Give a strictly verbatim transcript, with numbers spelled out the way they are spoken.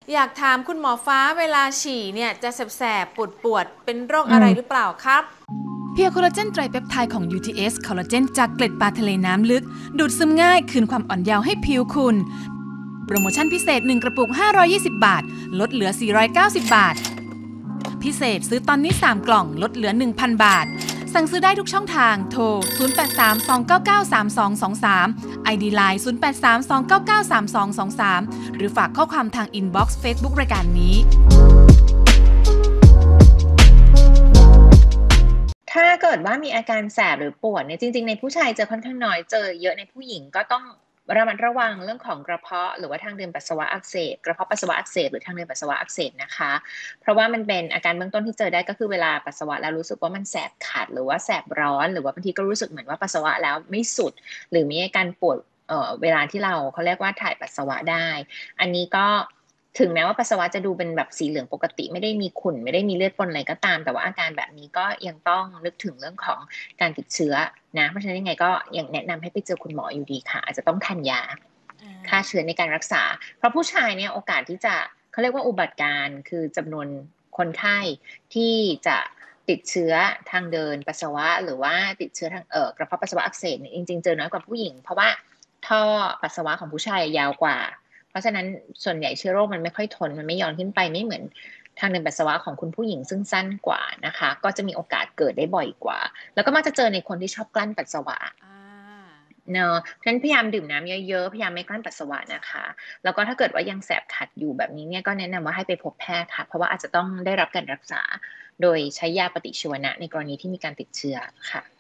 อยากถามคุณหมอฟ้าเวลาฉี่เนี่ยจะแสบๆปวดๆเป็นโรคอือะไรหรือมเปล่าครับเพียร์โคลลาเจนไตรเปปไทด์ของ ยู ที เอส คอลลาเจนจากเกล็ดปลาทะเลน้ำลึกดูดซึมง่ายคืนความอ่อนเยาว์ให้ผิวคุณโปรโมชั่นพิเศษหนึ่งกระปุกห้าร้อยยี่สิบบาทลดเหลือสี่ร้อยเก้าสิบบาทพิเศษซื้อตอนนี้สามกล่องลดเหลือ หนึ่งพัน บาทสั่งซื้อได้ทุกช่องทางโทรศูนย์ แปด สาม สอง เก้า เก้า สาม สอง สอง สาม ไอ ดี ไลน์ ศูนย์ แปด สาม สอง เก้า เก้า สาม สอง สอง สามหรือฝากข้อความทางอินบ็อกซ์ Facebook รายการนี้ถ้าเกิดว่ามีอาการแสบหรือปวดเนี่ยจริงๆในผู้ชายเจอค่อนข้างน้อยเจอเยอะในผู้หญิงก็ต้องระมัดระวังเรื่องของกระเพาะหรือว่าทางเดินปัสสาวะอักเสบกระเพาะปัสสาวะอักเสบหรือทางเดินปัสสาวะอักเสบนะคะเพราะว่ามันเป็นอาการเบื้องต้นที่เจอได้ก็คือเวลาปัสสาวะแล้วรู้สึกว่ามันแสบขัดหรือว่าแสบร้อนหรือว่าบางทีก็รู้สึกเหมือนว่าปัสสาวะแล้วไม่สุดหรือมีอาการปวดเอ่อเวลาที่เราเขาเรียกว่าถ่ายปัสสาวะได้อันนี้ก็ถึงแม้ว่าปัสสาวะจะดูเป็นแบบสีเหลืองปกติไม่ได้มีขุ่นไม่ได้มีเลือดปนอะไรก็ตามแต่ว่าอาการแบบนี้ก็ยังต้องนึกถึงเรื่องของการติดเชื้อนะเพราะฉะนั้นยังไงก็ยังแนะนำให้ไปเจอคุณหมออยู่ดีค่ะอาจจะต้องทานยาฆ่าเชื้อในการรักษาเพราะผู้ชายเนี่ยโอกาสที่จะเขาเรียกว่าอุบัติการณ์คือจำนวนคนไข้ที่จะติดเชื้อทางเดินปัสสาวะหรือว่าติดเชื้อทางเอ่อกระเพาะปัสสาวะอักเสบเนี่ยจริงๆเจอน้อยกว่าผู้หญิงเพราะว่าท่อปัสสาวะของผู้ชายยาวกว่าเพราะฉะนั้นส่วนใหญ่เชื้อโรคมันไม่ค่อยทนมันไม่ย้อนขึ้นไปไม่เหมือนทางเดินปัสสาวะของคุณผู้หญิงซึ่งสั้นกว่านะคะก็จะมีโอกาสเกิดได้บ่อยกว่าแล้วก็มักจะเจอในคนที่ชอบกลั้นปัสสาวะเนอะฉะนั้นพยายามดื่มน้ำเยอะๆพยายามไม่กลั้นปัสสาวะนะคะแล้วก็ถ้าเกิดว่ายังแสบขัดอยู่แบบนี้เนี่ยก็แนะนำว่าให้ไปพบแพทย์ค่ะเพราะว่าอาจจะต้องได้รับการรักษาโดยใช้ยาปฏิชีวนะในกรณีที่มีการติดเชื้อค่ะ